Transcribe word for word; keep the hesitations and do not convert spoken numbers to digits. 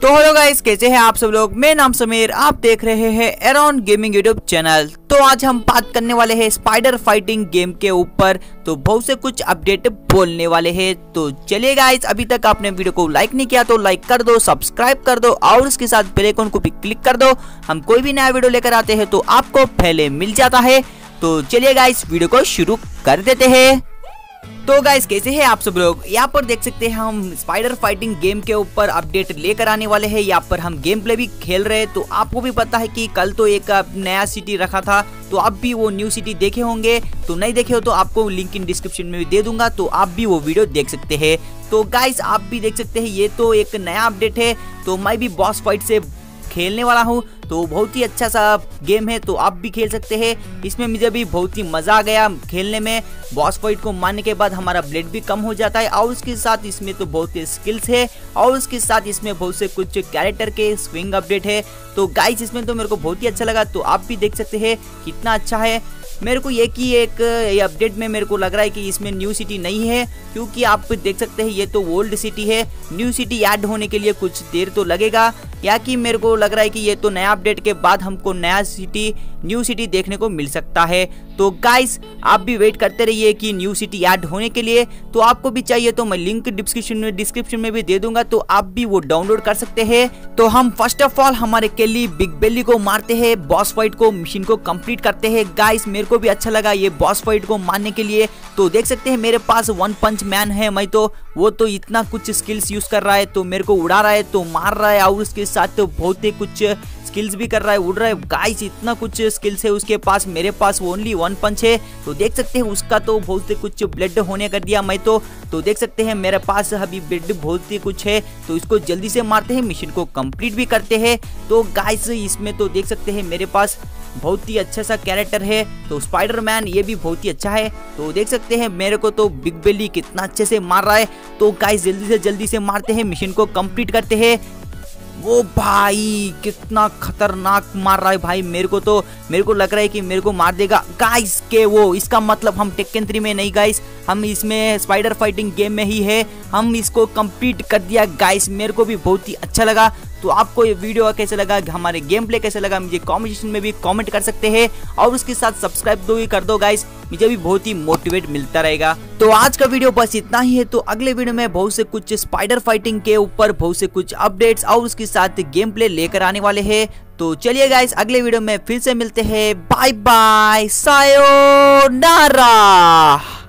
तो hello guys, कैसे हैं आप सब लोग। मेरा नाम समीर, आप देख रहे हैं एरॉन गेमिंग यूट्यूब चैनल। तो आज हम बात करने वाले हैं स्पाइडर फाइटिंग गेम के ऊपर। तो बहुत से कुछ अपडेट बोलने वाले हैं। तो चलिए गाइस, अभी तक आपने वीडियो को लाइक नहीं किया तो लाइक कर दो, सब्सक्राइब कर दो और उसके साथ बेल आइकन को भी क्लिक कर दो। हम कोई भी नया वीडियो लेकर आते हैं तो आपको पहले मिल जाता है। तो चलिए गाइस, वीडियो को शुरू कर देते हैं। तो गाइस, कैसे हैं आप सब लोग। यहाँ पर देख सकते हैं हम स्पाइडर फाइटिंग गेम के ऊपर अपडेट लेकर आने वाले हैं। यहाँ पर हम गेम प्ले भी खेल रहे हैं। तो आपको भी पता है कि कल तो एक नया सिटी रखा था, तो आप भी वो न्यू सिटी देखे होंगे। तो नहीं देखे हो तो आपको लिंक इन डिस्क्रिप्शन में भी दे दूंगा, तो आप भी वो वीडियो देख सकते हैं। तो गाइस, आप भी देख सकते हैं ये तो एक नया अपडेट है। तो मैं भी बॉस फाइट से खेलने वाला हूँ। तो बहुत ही अच्छा सा गेम है, तो आप भी खेल सकते हैं। इसमें मुझे भी बहुत ही मजा आ गया खेलने में। बॉस फाइट को मारने के बाद हमारा ब्लेड भी कम हो जाता है और उसके साथ इसमें तो बहुत ही स्किल्स है और उसके साथ इसमें बहुत से कुछ कैरेक्टर के स्विंग अपडेट है। तो गाइस, इसमें तो मेरे को बहुत ही अच्छा लगा। तो आप भी देख सकते हैं कितना अच्छा है। मेरे को ये कि एक ये अपडेट में मेरे को लग रहा है कि इसमें न्यू सिटी नहीं है, क्योंकि आप देख सकते हैं ये तो ओल्ड सिटी है। न्यू सिटी ऐड होने के लिए कुछ देर तो लगेगा, या कि मेरे को लग रहा है कि ये तो नया अपडेट के बाद हमको नया सिटी न्यू सिटी देखने को मिल सकता है। तो गाइस, आप भी वेट करते रहिए कि न्यू सिटी ऐड होने के लिए। तो आपको भी चाहिए तो मैं लिंक डिस्क्रिप्शन में डिस्क्रिप्शन में भी दे दूंगा, तो आप भी वो डाउनलोड कर सकते हैं। तो हम फर्स्ट ऑफ ऑल हमारे केली बिग बेली को मारते हैं, बॉस फाइट को मिशन को कंप्लीट करते हैं। गाइस, मेरे को भी अच्छा लगा ये बॉस फाइट को मारने के लिए। तो देख सकते हैं मेरे पास वन पंच मैन है, मैं तो वो तो इतना कुछ स्किल्स यूज कर रहा है, तो मेरे को उड़ा रहा है, तो मार रहा है और उसके साथ तो बहुत ही कुछ स्किल्स भी कर रहा है, उड़ रहा है। गाइस, इतना कुछ स्किल्स है उसके पास, मेरे पास ओनली वन पंच है। तो देख सकते हैं उसका तो बहुत ही कुछ ब्लड होने कर दिया मैं तो तो देख सकते हैं मेरे पास अभी ब्लड बहुत ही कुछ है। तो इसको जल्दी से मारते हैं, मिशन को कंप्लीट भी करते हैं। तो गाइस, इसमें तो देख सकते हैं मेरे पास बहुत ही अच्छा सा कैरेक्टर है। तो स्पाइडरमैन ये भी बहुत ही अच्छा है। तो देख सकते हैं मेरे को तो बिग बेली कितना अच्छे से मार रहा है। तो गाइस, जल्दी से जल्दी से मारते हैं, मिशन को कंप्लीट करते हैं। वो भाई कितना खतरनाक मार रहा है भाई, मेरे को तो मेरे को लग रहा है कि मेरे को मार देगा। गाइस के वो इसका मतलब हम टेक्कन थ्री में नहीं गाइस, हम इसमें स्पाइडर फाइटिंग गेम में ही है। हम इसको कंप्लीट कर दिया गाइस, मेरे को भी बहुत ही अच्छा लगा। तो आपको ये वीडियो कैसे लगा, हमारे गेम प्ले कैसे लगा, मुझे कमेंट सेक्शन में भी कमेंट कर सकते हैं और उसके साथ सब्सक्राइब तो भी कर दो गाइस, मुझे भी बहुत ही मोटिवेट मिलता रहेगा। तो आज का वीडियो बस इतना ही है। तो अगले वीडियो में बहुत से कुछ स्पाइडर फाइटिंग के ऊपर बहुत से कुछ अपडेट्स और उसके साथ गेम प्ले लेकर आने वाले हैं। तो चलिए गाइस, अगले वीडियो में फिर से मिलते हैं। Bye bye, sayonara.